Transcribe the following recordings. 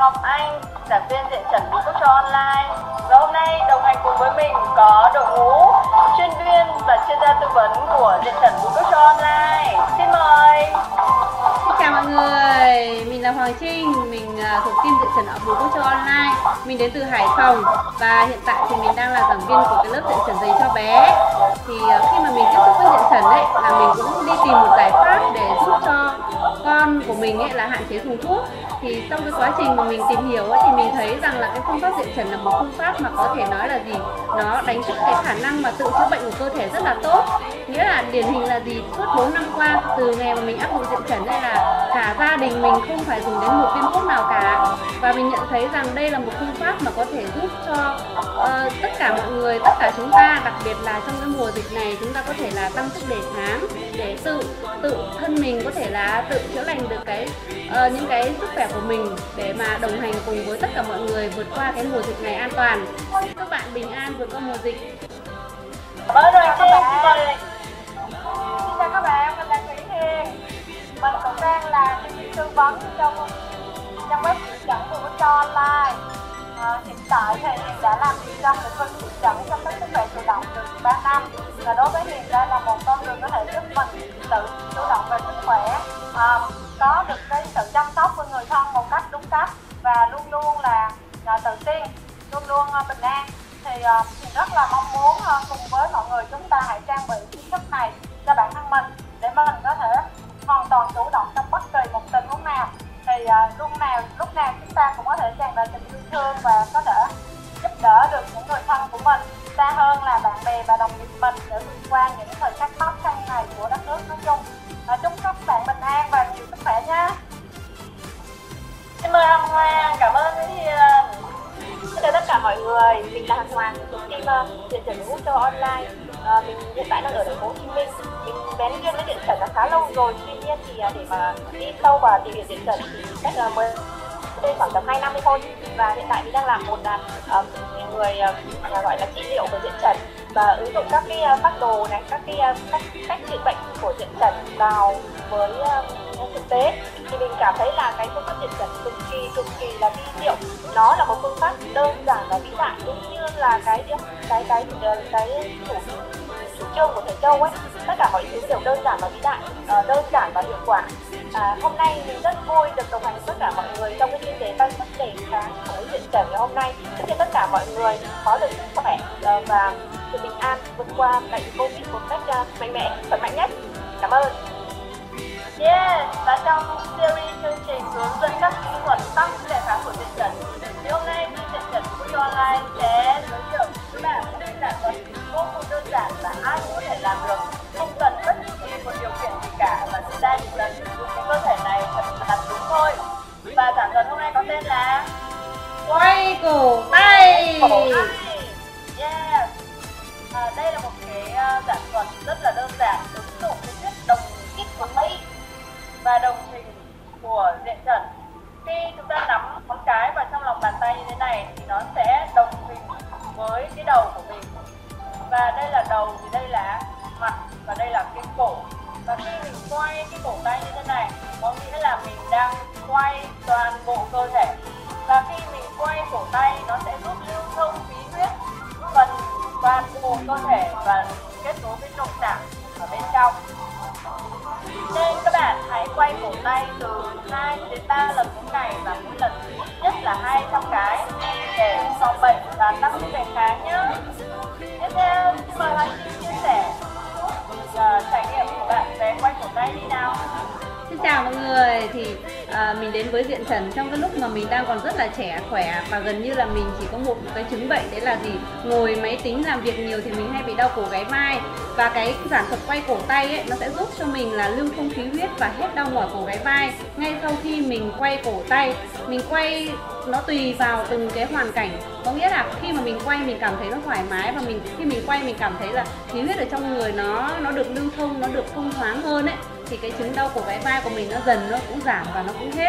Ngọc Anh, giảng viên dạy trần Bùi Quốc Cho Online. Và hôm nay đồng hành cùng với mình có đội ngũ chuyên viên và chuyên gia tư vấn của dạy trần Bùi Quốc Cho Online. Xin mời. Xin chào mọi người, mình là Hoàng Trinh, mình thuộc team dạy trần ở Bùi Quốc Cho Online. Mình đến từ Hải Phòng và hiện tại thì mình đang là giảng viên của cái lớp dạy trần dành cho bé. Thì khi mà mình tiếp xúc với dạy trần ấy là mình cũng đi tìm một giải pháp để giúp cho con của mình ấy là hạn chế dùng thuốc. Thì trong cái quá trình mà mình tìm hiểu ấy, thì mình thấy rằng là cái phương pháp dạy trần là một phương pháp mà có thể nói là gì, nó đánh thức cái khả năng mà tự chữa bệnh của cơ thể rất là tốt. Nghĩa là điển hình là gì, suốt 4 năm qua từ ngày mà mình áp dụng dạy trần đây là cả gia đình mình không phải dùng đến một viên thuốc nào cả. Và mình nhận thấy rằng đây là một phương pháp mà có thể giúp cho tất cả mọi người, tất cả chúng ta, đặc biệt là trong cái mùa dịch này, chúng ta có thể là tăng sức đề kháng để tự thân mình có thể là tự chữa lành được những cái sức khỏe của mình để mà đồng hành cùng với tất cả mọi người vượt qua cái mùa dịch này an toàn. Chúc các bạn bình an vượt qua mùa dịch. Cảm ơn Hoàng Trinh. Xin chào các bạn, mình là Thủy Hiền. Mình cũng đang là nhân viên tư vấn trong web dạy trần Bùi Quốc Cho Online. Hiện tại thì Hiền đã làm việc trong lĩnh vực dạy trần chăm sóc sức khỏe tự động được 3 năm. Và đối với Hiền đây là một con đường có thể giúp mình tự chủ động về sức khỏe, có được cái sự chăm sóc của người thân một cách đúng cách và luôn luôn là tự tin, luôn luôn bình an. Thì Hiền rất là mong muốn cùng với mọi người chúng ta hãy trang bị kiến thức này cho bản thân mình để mà mình có thể hoàn toàn chủ động trong bất kỳ một tình huống nào. Thì lúc nào chúng ta cũng có thể tràn đầy tình yêu thương và có thể giúp đỡ được những người thân của mình, xa hơn là bạn bè và đồng nghiệp mình để vượt qua những thời khắc khó khăn này của đất nước nói chung. Chúc các bạn bình an và nhiều sức khỏe nha. Xin mời Hằng Hoàng. Cảm ơn Nguyễn Hiền. Xin chào tất cả mọi người, mình là Hằng Hoàng thuộc team dạy trần Bùi Quốc Cho Online. Mình hiện tại đang ở thành phố Hồ Chí Minh. Mình bén duyên với dạy trần đã khá lâu rồi, tuy nhiên thì để mà đi sâu vào tìm hiểu dạy trần thì cách mới đây khoảng tầm 2 năm thôi. Và hiện tại mình đang làm một người gọi là trị liệu về dạy trần và ứng dụng các cái phác đồ này, các cái cách trị bệnh của dạy trần vào với thực tế. Thì mình cảm thấy là cái phương pháp dạy trần cực kỳ là vi diệu. Nó là một phương pháp đơn giản và vĩ đại, cũng như là cái chủ trương của thầy Châu ấy. Tất cả mọi thứ đều đơn giản và vĩ đại, đơn giản và hiệu quả. Hôm nay mình rất vui được đồng hành với tất cả mọi người trong cái chuyên đề tăng sức đề kháng của dạy trần ngày hôm nay. Chúc cho tất cả mọi người có được sức khỏe và sự bình an vượt qua đại dịch Covid một cách mạnh mẽ, khỏe mạnh nhất. Cảm ơn. Và trong series chương trình hướng dẫn các kỹ thuật tăng sức đề kháng của dạy trần, thì hôm nay team dạy trần Bùi Quốc Cho Online sẽ giới thiệu với bạn một dạng thuật vô cùng đơn giản và ai cũng có thể làm được, không cần bất kỳ một điều kiện gì cả, và chúng ta chỉ cần sử dụng cái cơ thể này thật là đúng thôi. Và giảng thuật hôm nay có tên là Quay cổ tay. Đây là một cái giảng thuật rất là đơn giản, ứng dụng cái thuyết đồng kích của Mỹ và đồng hình của dạy trần. Khi chúng ta nắm ngón cái vào trong lòng bàn tay như thế này thì nó sẽ đồng hình với cái đầu của mình. Và đây là đầu, thì đây là mặt và đây là cái cổ. Và khi mình quay cái cổ tay như thế này có nghĩa là mình đang quay toàn bộ cơ thể. Và khi mình quay cổ tay nó sẽ giúp lưu thông khí huyết phần toàn bộ cơ thể và kết nối với nội tạng ở bên trong. Nên các bạn hãy quay cổ tay từ 2 đến 3 lần mỗi ngày và mỗi lần ít nhất là 200 cái để phòng bệnh và tăng sức đề kháng nhé. Tiếp theo, xin mời Hoàng Trinh chia sẻ trải nghiệm của bạn về quay cổ tay đi nào. Xin chào mọi người, thì mình đến với dạy trần trong cái lúc mà mình đang còn rất là trẻ khỏe và gần như là mình chỉ có một cái chứng bệnh, đấy là gì, ngồi máy tính làm việc nhiều thì mình hay bị đau cổ gáy vai. Và cái giảng thuật quay cổ tay ấy, nó sẽ giúp cho mình là lưu thông khí huyết và hết đau mỏi cổ gáy vai. Ngay sau khi mình quay cổ tay, mình quay nó tùy vào từng cái hoàn cảnh, có nghĩa là khi mà mình quay mình cảm thấy nó thoải mái, và khi mình quay mình cảm thấy là khí huyết ở trong người nó được lưu thông, nó được thông thoáng hơn ấy, thì cái chứng đau cổ gáy vai của mình nó dần nó cũng giảm và nó cũng hết.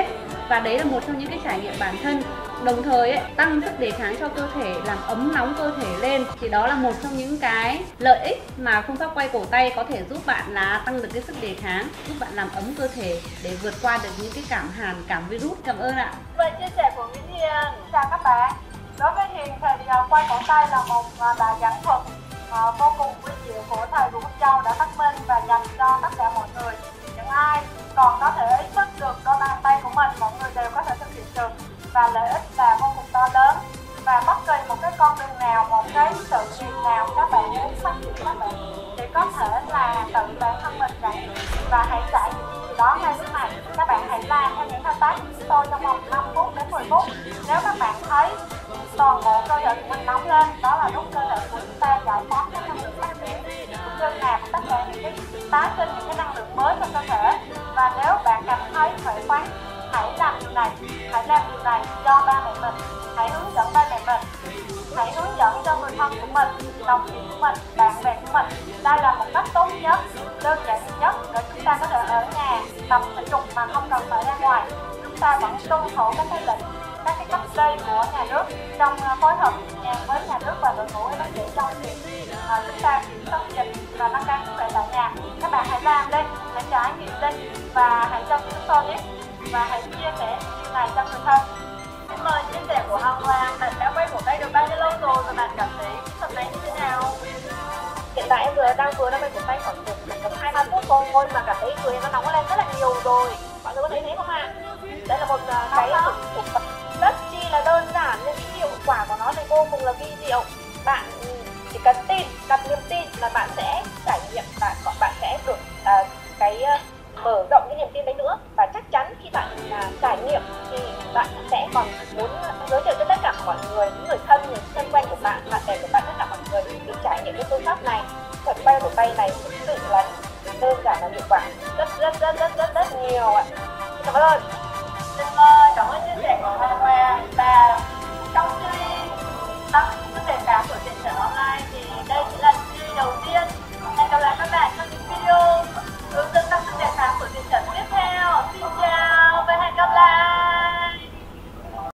và đấy là một trong những cái trải nghiệm bản thân. Đồng thời ấy, tăng sức đề kháng cho cơ thể, làm ấm nóng cơ thể lên, thì đó là một trong những cái lợi ích mà phương pháp quay cổ tay có thể giúp bạn là tăng được cái sức đề kháng, giúp bạn làm ấm cơ thể để vượt qua được những cái cảm hàn, cảm virus. Cảm ơn ạ. Về chia sẻ của Nguyễn Hiền, chào các bạn. Đối với Hiền thì quay cổ tay là một bài giảng thuật vô cùng quý diệu của thầy Vũ Quốc Châu đã phát minh và dành cho tất cả mọi người. Những ai còn có thể ý thức được đôi bàn tay của mình, mọi người đều có thể thực hiện được, và lợi ích là vô cùng to lớn. Và bất kỳ một cái con đường nào, một cái sự việc nào các bạn muốn phát triển, các bạn chỉ có thể là tự bản thân mình trải nghiệm và hãy trải nghiệm gì đó ngay lúc này. Các bạn hãy làm theo những thao tác của chúng tôi trong vòng 5 phút đến 10 phút. Nếu các bạn thấy toàn bộ cơ thể của mình nóng lên, đó là lúc cơ thể của chúng ta giải phóng các năng lượng phát triển, cũng như là tất cả những cái tái sinh những cái năng lượng mới trong cơ thể. Và nếu bạn cảm thấy khỏe khoắn, hãy làm điều này cho ba mẹ mình, hãy hướng dẫn ba mẹ mình, hãy hướng dẫn cho người thân của mình, đồng nghiệp của mình, bạn bè của mình. Đây là một cách tốt nhất, đơn giản nhất để chúng ta có thể ở nhà tập thể dục mà không cần phải ra ngoài. Chúng ta vẫn tuân thủ các cái lệnh, các cái cách đây của nhà nước trong phối hợp nhẹ với nhà nước và đội ngũ y bác sĩ trong việc chúng ta kiểm soát dịch và nâng cao sức khỏe tại nhà. Các bạn hãy làm đi, hãy trải nghiệm đi và hãy cho chúng tôi biết và hãy chia sẻ điều này cho người thân. Xin mời chia sẻ của Hồng Hoàng, bạn đã quay cổ tay được bao nhiêu lâu rồi và bạn cảm thấy kỹ thuật này như thế nào? Hiện tại em đang quay cổ tay khoảng tầm 2-3 phút thôi mà cảm thấy người nó nóng lên rất là nhiều rồi. Mọi người có thấy thế không ạ? Đây là một cái thủ thuật rất chi là đơn giản nhưng cái hiệu quả của nó thì vô cùng là vi diệu. Bạn chỉ cần tin, đặt niềm tin là bạn sẽ trải nghiệm, bạn sẽ được mở rộng cái niềm tin đấy nữa, và chắc chắn khi bạn trải nghiệm thì bạn sẽ còn muốn giới thiệu cho tất cả mọi người, những người thân, người thân quen của bạn, bạn bè của bạn, tất cả mọi người được trải nghiệm cái phương pháp này. Thuật quay cổ tay này thực sự là đơn giản và hiệu quả rất nhiều ạ. Cảm ơn. Xin cảm ơn chia sẻ của Hoa Hoa. Và